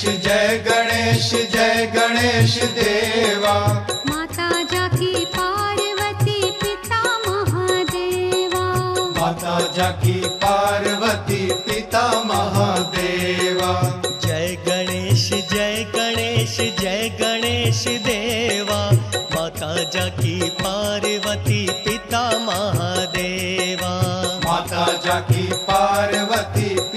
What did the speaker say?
जय गणेश देवा। माता जाकी पार्वती पिता महादेवा। माता जाकी पार्वती पिता महादेवा। जय गणेश जय गणेश जय गणेश देवा। माता जाकी पार्वती पिता महादेवा। माता जाकी पार्वती